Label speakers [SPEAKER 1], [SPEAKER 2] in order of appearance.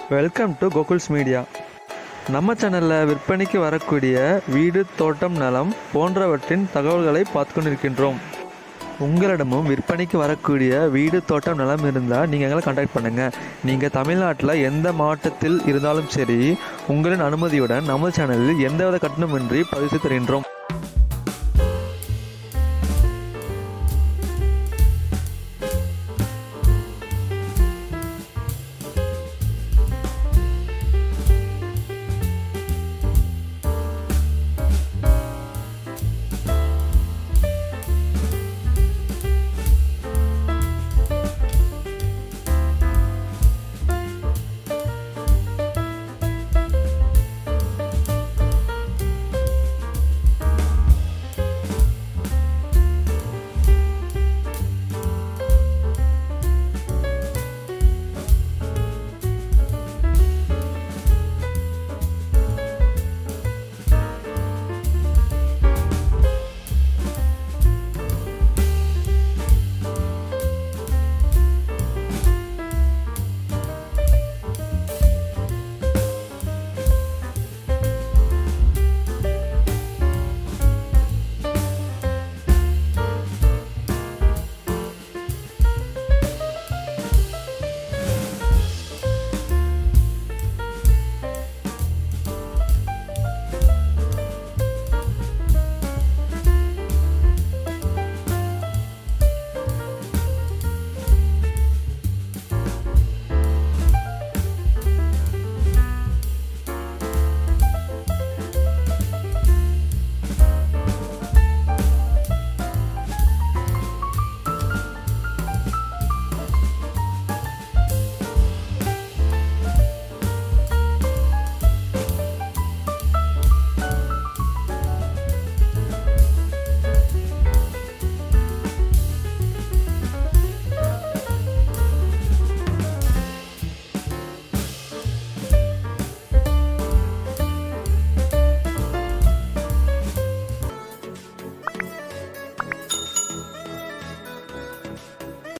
[SPEAKER 1] Welcome to கோகுல்ஸ் media. நம்ம சேனலில் விற்பனைக்கு வரக்கூடிய வீடு, தோட்டம், நிலம் போன்றவற்றின் தகவல்களை பார்த்து கொண்டிருக்கின்றோம். உங்களிடமும் விற்பனைக்கு வரக்கூடிய வீடு, தோட்டம், நிலம் இருந்தால் நீங்கள் எங்களை கான்டாக்ட் பண்ணுங்கள். நீங்கள் தமிழ்நாட்டில் எந்த மாவட்டத்தில் இருந்தாலும் சரி, உங்களின் அனுமதியுடன் நம்ம சேனலில் எந்தவித கட்டணமின்றி பதிவு செய்து தருகின்றோம்.